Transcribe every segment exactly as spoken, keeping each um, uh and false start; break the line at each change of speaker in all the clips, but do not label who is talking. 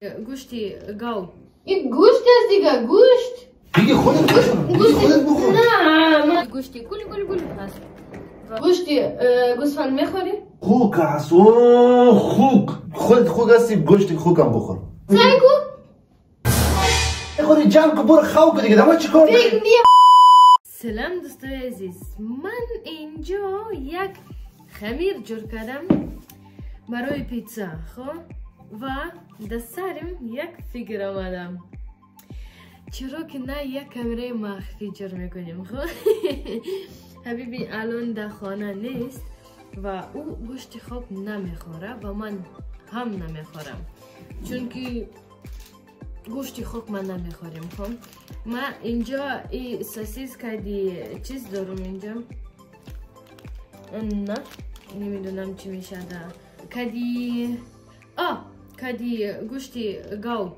گوشتی گاو.
این گوشت است دیگه، گوشت
دیگه خودت بخور دیگه خودت بخور.
نه من
گوشتی گولی گولی گولی هست.
گوشتی گوسفند میخوری؟
خوک هست و خوک خودت خوک هستی گوشت خوکم بخور.
سعی کن
بخوری جمع کن برو خاو کن دیگه دما چی کار
فکر
سلام دوستای عزیز، من اینجا یک خمیر جور کردم برای پیتزا خب و دست سرم یک فکر آمدم چرا که نه یک کامره مخفی جور میکنیم خب حبیبی الان در خانه نیست و او گوشت خوب نمیخوره و من هم نمیخورم چون که گوشت خوک من نمیخوریم خب ما اینجا این سوسیس کدی چیز دارم اینجا نه نمیدونم چی میشه ده کدی آه کدی گوشت گاو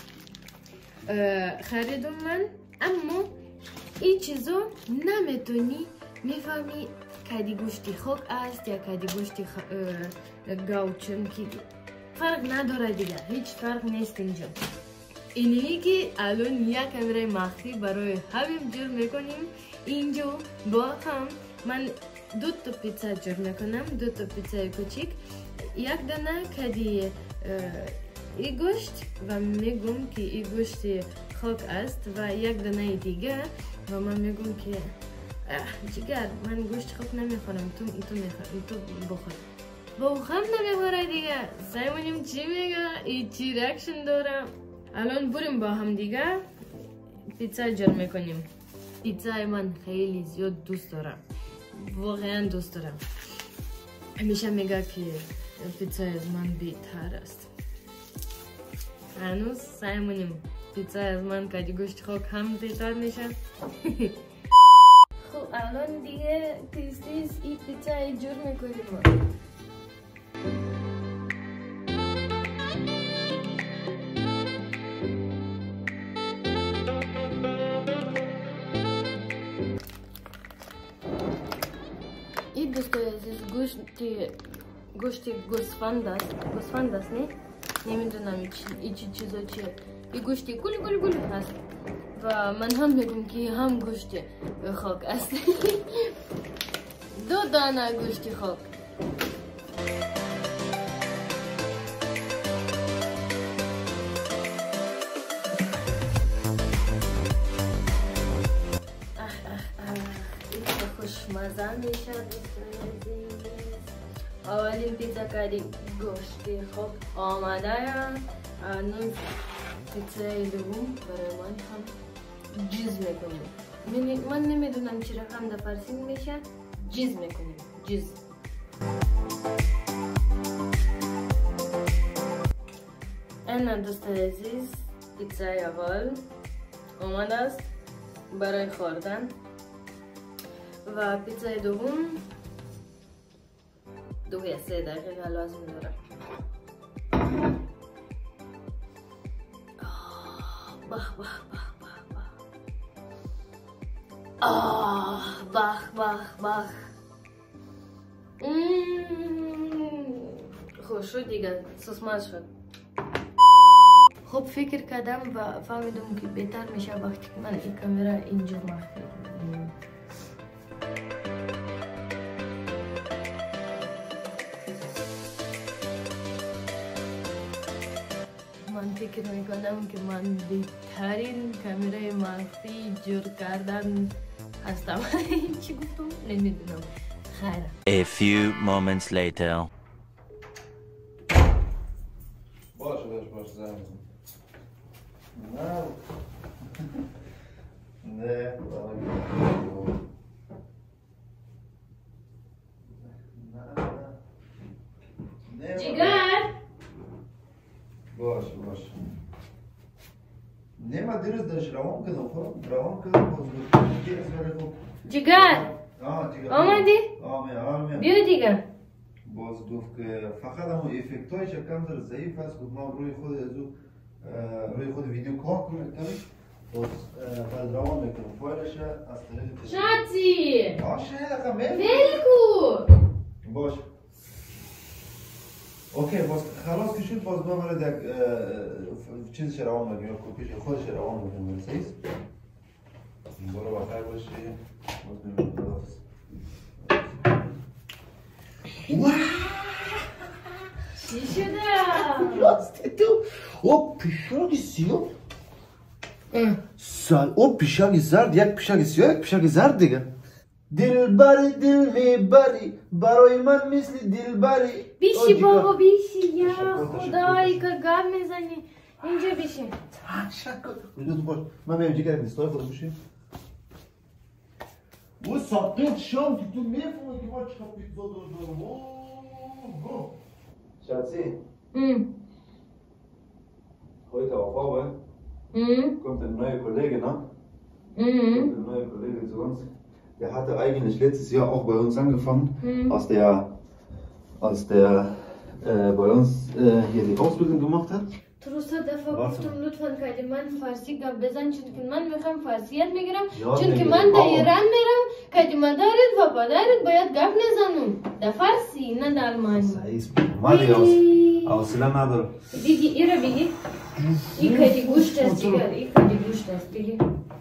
خریدم من اما این چیزو نمیتونی میفهمی کدی گوشت خوک است یا کدی گوشت گاو چون که فرق نداره دیگه هیچ فرق نیست اینجا اینی که الان یک کامره مخفی برای همین جور میکنیم اینجا با هم من دو تا پیتزا جور میکنم دو تا پیتزا کوچیک یک دانه کدی ای گوشت و میگم که ای گوشت خوک است و یک دانه دیگه و من میگم که جگر من گوشت خوک نمیخورم تو تو میخورم تو بخور با هم نمیخوره دیگه سعیمونیم چی میگه ای چی ریاکشن دارم الان بریم با هم دیگه پیتزا جور میکنیم پیتزا من خیلی زیاد دوست دارم واقعا دوست دارم همیشه میگه که پیتزا از من بهتر است هنوز سعیمونیم پیتزا از من کدی گوشت خوک هم بهتر میشه خب الان دیگه تیز تیز این پیتزا جور میکنیم این دوستای عزیز گوشت گوشت گوسفند است گوسفند است نه نمیدونم این چی چیزا چیه این گوشت گولی گولی گولی هست و من هم میگم که هم گوشت خوک است دو دانه گوشت خوک خوشمزه میشه اولین پیتزا کاری گوشت خوب آماده هنوز پیتزای دوم برای من هم جیز میکنیم من نمیدونم چی رقم در فارسی میشه جیز میکنیم جیز این دوست عزیز پیتزای اول آماده است برای خوردن و پیتزای دوم دو یا سه دقیقه لازم داره بخ بخ بخ بخ بخ آه بخ بخ بخ خوش شد دیگه سسماز شد خب فکر کردم و فهمیدم که بهتر میشه وقتی که من این کامera اینجا مخفی من فکر میکنم که من بهترین کامره مخفی جور کردن هستم چی گفتم نمیدونم خیره
A few moments later
باشه باشه باشه زن نه نه نه
جگر
باشه باشه نه ما دیروز داشت روان کردم خب روان کردم باز گفتم
جگر آمدی؟
آمه آمه
بیا دیگه
باز گفت که فقط همون افکتایش کم در ضعیف است گفت ما روی خود از او روی خود ویدیو کار کنیم باز بعد روان میکنم فایلش از طریق
شاتی
باشه دقیقا میل
بلکو
باشه اوکی باز خلاص که شد باز ببرد یک چیزش روان بگیم یا کوپیش خودش روان بگیم سیز برو بخیر باشی باز ببینیم خلاص
چی شده؟
راسته تو او پیشاگی سیاه سال او پیشاگی زرد یک پیشاگی سیاه یک پیشاگی زرد دیگه دل بری دل میبری برای من مثل دل بری
بیشی بابا بیشی یا خدایی که گم میزنی اینجا بیشی
تشکر وجود باش من میام جگر نیستای خود باشیم او ساقیت شام که تو میفهمی که ما چقدر پیتزا دارم شاتسی heute auf Arbeit kommt eine neue Kollegin, ne? Kommt eine neue Kollegin zu uns. Der hatte eigentlich letztes Jahr auch bei uns angefangen, mhm. aus der, als der äh, bei uns äh, hier die Ausbildung gemacht hat.
تروسا دفعه گفتم لطفاً که من فارسی گپ بزن چون که من میخوام فارسیت میگیرم چون که من در ایران میرم که مادرت و پدرت باید گپ نزنم در فارسی نه در آلمانی
مالی حوصله ندارم
دیگه ایره بگی این کدی گوشت است دیگر این کدی گوشت است دیگه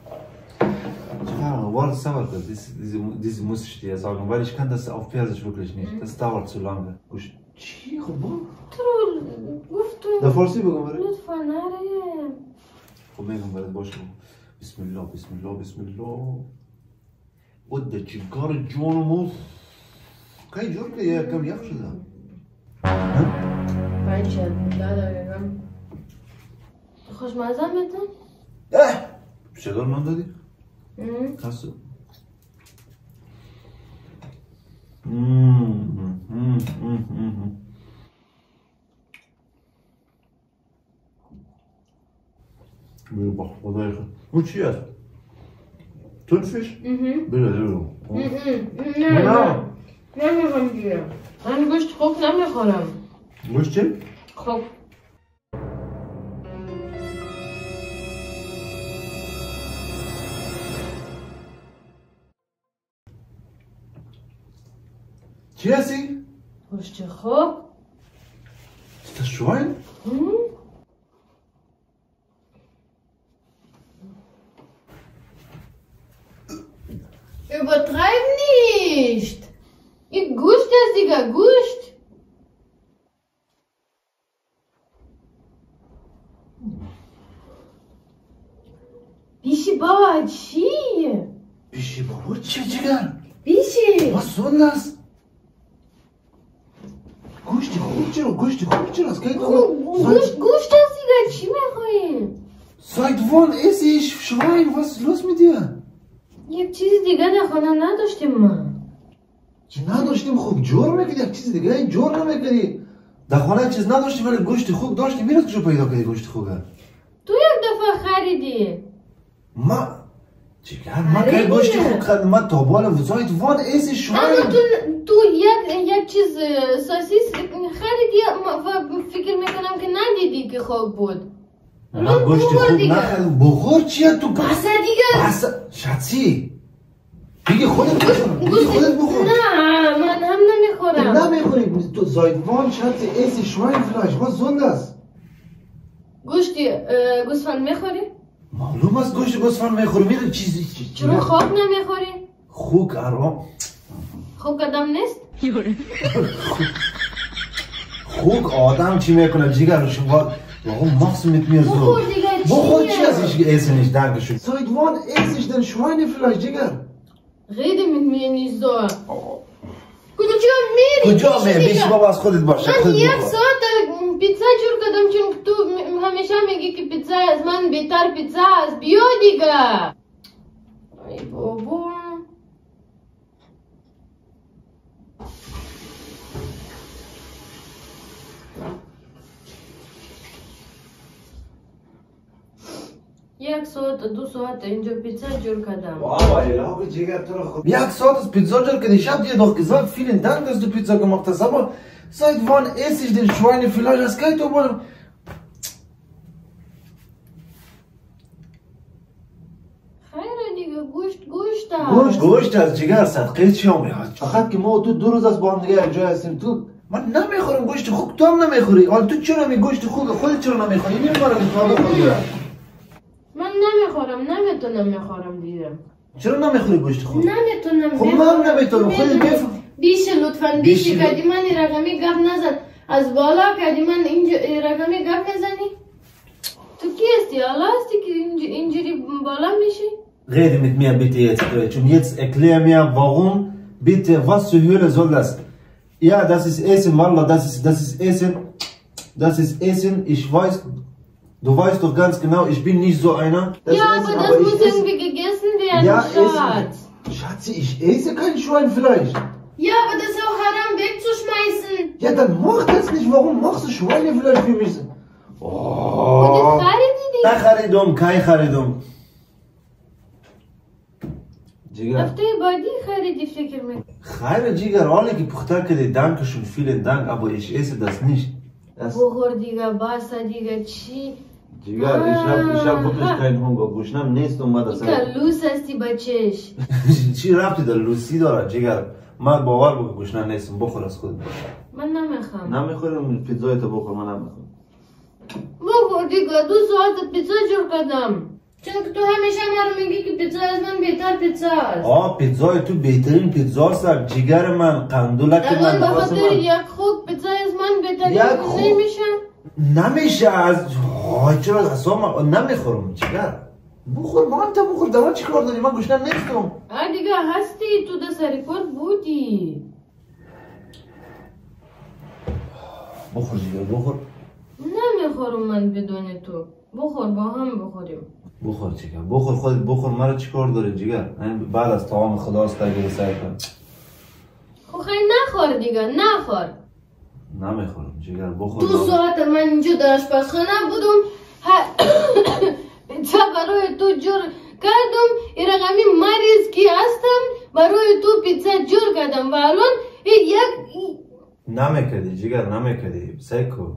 Warte, Samarka, diese, diese, diese muss ich dir sagen, weil ich kann das auf Persisch wirklich nicht. Das dauert zu lange. Da Farsi بگم برای؟
لطفا نره
خب میگم برای باشه بسم الله بسم الله بسم الله وده چیکار جونمو کی جور که یکم یخ شده
پنج شد دادم خوشمزه میتن؟
اه چطور من دادی؟ هستو بله با خدای خود اون چی هست؟ تونفش؟ بله بله
نه نه نمیخوام گیرم من گوشت خوب نمیخورم
گوشت چی؟
خوب
چی هستی؟
گوشت خوب
Das Schwein?
hm? Übertreib nicht! Ich Gusht das, Digga, Gusht! Bishi Baba, چی؟
بیشی بابا چی جگر؟
بیشی
Was soll das? گوشت خوب چرا؟ گوشت خوب چرا؟
گوشت گوشت است دیگه چی میخوایی؟
Seit wann esse ich Schwein? Was ist los mit dir?
یک چیز دیگه در خانه نداشتیم ما
چی نداشتیم خوب جور میکردی یک چیز دیگه این جور نمیکردی در خانه چیز نداشتیم ولی گوشت خوب داشتیم میرد کجا پیدا کردی گوشت خوبه
تو یک دفعه خریدی
ما چیکار ما که گوشت خوب خرید ما تا بالا Seit wann esse ich Schwein?
اما تو تو یک یک چیز سوسیس خریدی و فکر میکنم که ندیدی که خوب بود
ما گوشت خوب نخرید بخور چیه تو
بسه دیگه
بسه شاتی دیگه خودت بخور دیگه خودت بخور
نه من هم نمیخورم
نمیخوری تو seit wann Schatzi esse ich Schweinfleisch was soll das
گوشت گوسفند میخوری
معلوم است گوشت گوسفند میخوری میره چیزی چی
چرا خوک نمیخوری
خوک آرام
خوک آدم نیست
خوک آدم چی میکنه جیگر شما warum machst du mit mir so بخور چی از ich esse nicht danke schön seit wann esse ich denn Schweinefleisch جیگر
rede mit mir nicht so کجا میری
کجا میری بیش بابا از خودت باشه
من یک ساعت پیتزا جور کردم چون تو همیشه میگی که پیتزا از من بهتر پیتزا است بیا دیگه ای بابا یک ساعت دو ساعت اینجا پیتزا جور کردم
بابا الهی جگر تو رو خود یک ساعت از پیتزا جور کردی ich hab dir doch gesagt vielen Dank dass du Pizza gemacht hast aber seit wann esse ich den Schweinefleisch das geht doch mal
خیره دیگه گوشت گوشت
گوشت گوشت از جگر صدقه چیام فقط که ما تو دو روز از با هم دیگه یک جای هستیم تو من نمیخورم گوشت خوک، تو هم نمیخوری. حالا تو چرا می گوشت خوک خودت چرا نمیخوری؟ نمیخورم تو بخوری.
من نمیخورم، نمیتونم بخورم دیگه.
چرا نمیخوری گوشت خوک؟
نمیتونم.
خب من نمیتونم، خودت بفهم.
بیشه لطفاً بیشه کردی من این رقمی گپ نزن. از بالا کردی من اینجا رقمی گپ نزنی. تو کی هستی؟ حالا هستی که اینجوری بالا میشی؟
Rede mit mir bitte jetzt Deutsch und jetzt erklär mir, warum bitte, was zur Hölle soll das? Ja, das ist Essen, Wallah, das ist, das ist Essen, das ist Essen, ich weiß, du weißt doch ganz genau, ich bin nicht so einer. Das
ja,
Essen,
aber das
aber
muss
esse,
irgendwie gegessen werden,
ja,
Schatz.
Essen. Schatzi, ich esse kein Schweinefleisch.
Ja, aber das ist auch haram wegzuschmeißen.
Ja, dann mach das nicht, warum machst du Schweinefleisch für mich? Oh.
Und jetzt خریدی دیگه؟
نه خریدم، کی خریدم. جگر
هفته بعدی خریدی فکر می
خیر جگر حالی که پخته کردی dankeschön vielen Dank aber ich esse das nicht das
بخور دیگه باسا دیگه چی
جگر ich hab ich hab wirklich keinen Hunger گوشنم نیست اومد اصلا
که لوس هستی بچهش
چی ربطی داره لوسی داره جگر من باور بکن گوشنم نیستم بخور از خود
من نمیخوام
نمیخورم پیتزای تو بخور من نمیخورم
بخور دیگه دو ساعت پیتزا جور کردم چون که تو همیشه ما رو میگی که پیتزا از من بهتر پیتزا است
آه پیتزای تو بهترین پیتزا است جگر من قندولک من
الان بخاطر یک خوک پیتزا از من بهترین نمیشه
نمیشه از آه چرا اصلا نمیخورم جگر بخور من تا بخور دارم چی کار داری من گوشنم نیستم
آه دیگه هستی تو ده سریکور بودی
بخور جگر بخور
نمیخورم من بدون تو بخور با هم بخوریم
بخور جگر بخور خودت بخور مرا چی کار داری جگر بعد از طعام خداست تگه سعی کن
خب خیلی نخور دیگه نخور
نمیخورم جگر بخور
دو ساعت من اینجا در آشپزخانه بودم پیتزا برای تو جور کردم این رقمی مریض کی هستم برای تو پیتزا جور کردم و الان یک
نمیکردی جگر نمیکردی سعی کن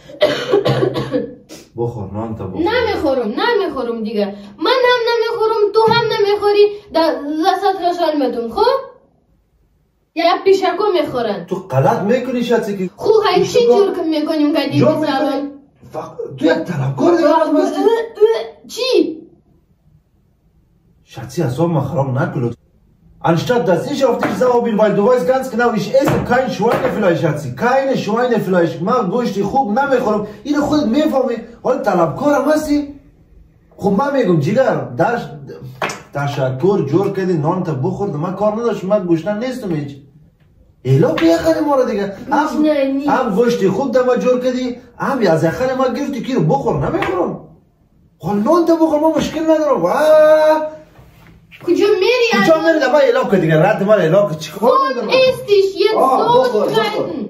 بخور نان تا بخور
نمیخورم نمیخورم دیگه من هم نمیخورم تو هم نمیخوری در لسات رشال میتون خب یا پیشکو میخورن
تو غلط میکنی شاید که
خب های چی جور کن میکنیم که دیگه سالن
تو یک طلبکار دیگه
چی؟
Schatzi, das soll man haram nageln. Anstatt dass ich auf dich sauer bin, weil du weißt ganz genau, ich esse kein Schweinefleisch, Schatzi. Keine Schweinefleisch. Man goshti خوب نمیخورم. اینو خودت میفهمی. حالا طلبکارم هستی؟ خب من میگم جگر داش تشکر جور کردی نان تا بخور من کار نداشت من گوشتن نیستم هیچ. الا بیاخری ما رو دیگه. هم هم گوشتی خوب دم جور کردی. هم از اخر ما گرفتی کی رو بخور نمیخورم. حالا نان تا بخور ما مشکل ندارم. واه
کجا میری؟
کجا میری؟ دما اعلام کن دیگه رد ما اعلام کن چیکار
می‌کنی؟ خود استیش یک دوست کردن.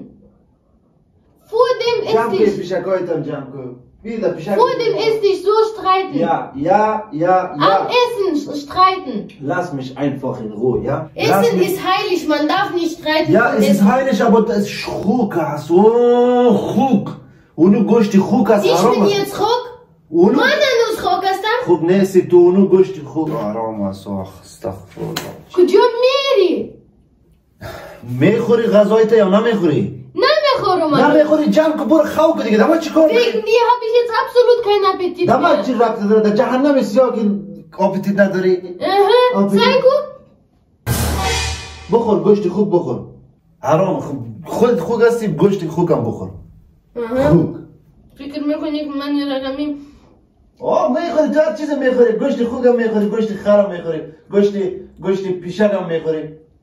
خودم
جمع
استیش.
کن پیشکایتم جمع کن. بیدا پیشکایت.
خودم استیش so streiten.
Ja, ja, ja, ja.
Am Essen streiten.
Lass mich einfach in Ruhe, ja?
Essen ist heilig, man darf nicht streiten.
Ja, es ist heilig, aber das ist Chukas. Oh, Chuk. Und du gehst die Chukas.
Ich bin jetzt Chuk? من هنوز خاک هستم؟
خب نیستی تو اونو گوشتی خوب آرام هستم استغفرالله
کجا میری؟
میخوری غذایت یا نمیخوری؟
نمیخورم
نمیخوری جمع که برو خواه که دیگه دما چی کار
داری؟ wegen dir habe ich jetzt absolut kein Appetit mehr
دما چی ربط داره در جهنم سیاه که آپتیت نداری؟
اها سایکو
بخور گوشتی خوب بخور حرام خودت خوب هستی گوشتی خوب هم بخور خوب
فکر میکنی که من رقمی
آه میخوری تو هر چیز میخوری گوشت خوک هم میخوری گوشت خر هم میخوری گوشت گوشت پیشک هم میخوری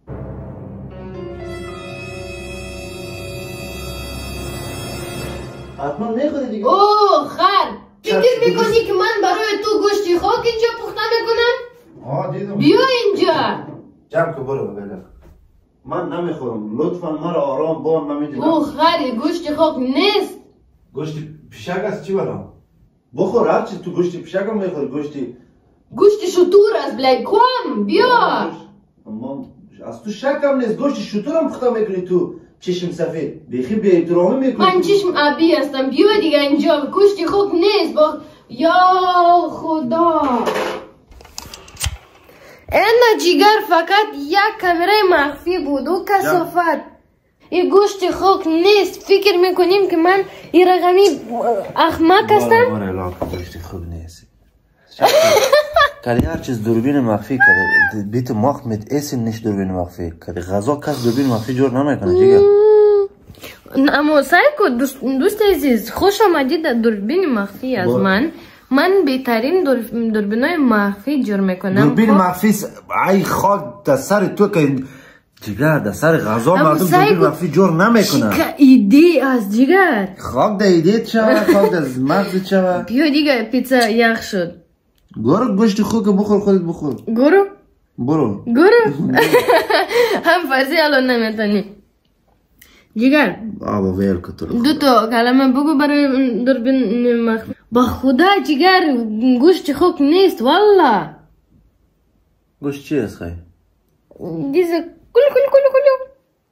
حتما میخوری دیگه
اوه خر فکر میکنی که من برای تو گوشت خوک اینجا پخته میکنم؟
آه دیدم
بیا اینجا
جمع که برو بله من نمیخورم لطفا مرا آرام بان من میدونم
اوه خر گوشت خوک نیست
گوشت پیشک است چی برام بخور هر چی تو گوشت پیشک هم میخوری گوشت
گوشت شطور است بلای کام بیا
اما از تو شک هم نیست گوشت شطور هم پخته میکنی تو چشم سفید بیخی بی احترامی میکنی
من چشم آبی هستم بیا دیگه اینجا گوشت خوک نیست با یا خدا این جگر فقط یک کامره مخفی بود و کثافت این گوشت خوک نیست. فکر میکنیم که من این رقمی احمق هستم.
باره علاقه گوشت خوک نیست. کاری هر چیز دوربین مخفی کرده بیت مخ مت ایسین نیش دوربین مخفی کرده غذا کس دوربین مخفی جور نمیکنه جیگر.
اما سعی کو دوست دوست عزیز خوش آمدید در دوربین مخفی از من. من بهترین دوربینای مخفی جور میکنم.
دوربین مخفی ای خاک در سر تو که جیگر در سر غذا مردم دوربین مخفی جور نمیکنه.
چه ایده از جیگر.
خاک در ایده چه خاک در مغز چه.
بیا دیگه پیتزا یخ شد.
گورو گوشت خوک بخور خودت بخور.
گورو؟
برو.
گورو؟ هم فرضی الان نمیتونی. جیگر
آبا ویل کتر.
دو تا کلمه بگو برای دوربین مخفی. با خدا جیگر گوشت خوک نیست والله.
گوشت چی است خیلی؟
دیزه کلو کلو کلو کلو.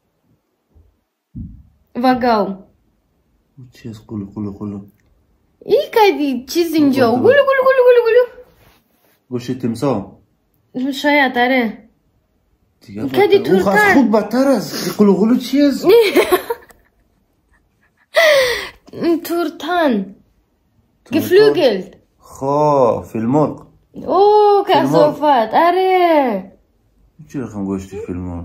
و گاو.
چی است کلو کلو کلو؟
ای کدی چیز اینجا گلو گلو گلو گلو گلو.
گوشت تمساح.
شاید آره.
کدی
تورتان.
او خاص خود بدتر است. کلو کلو چی است؟
تورتان. geflügelt.
خو فیلمورق.
اوه کسافت آره.
چی رقم گوشت فیلمورق؟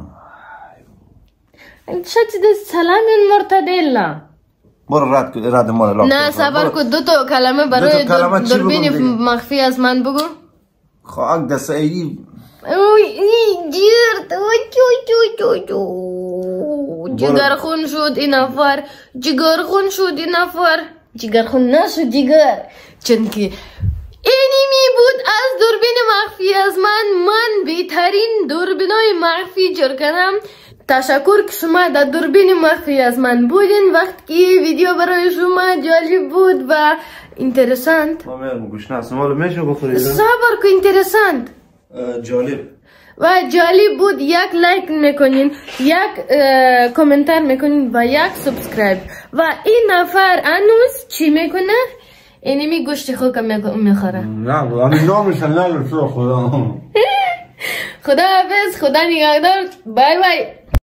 شاید دست سلامی مرتدلا.
برو رد کن رد مال لاک.
نه صبر کن دو تا کلمه برای دوربین مخفی از من بگو.
خاک دست ای.
اوی ای جیرت اوی چو چو چو. جگر خون شد این نفر. جگر خون شد این نفر. جگر خون نشد جگر. چون که اینی بود از دوربین مخفی از من. من بهترین دوربینای مخفی جور کنم. تشکر که شما در دوربین مخفی از من بودین. وقت که ویدیو برای شما جالب بود و اینترسانت.
ما میرم گوشنه اسمالو میشه بخورید.
صبر که اینترسانت
جالب
و جالب بود. یک لایک میکنین، یک کامنتر میکنین و یک سابسکرایب. و این نفر انوس چی میکنه؟ اینمی گوشت خوک میخوره.
نه همین نامش نه خدا.
خدا حافظ، خدا نگهدار. بای بای.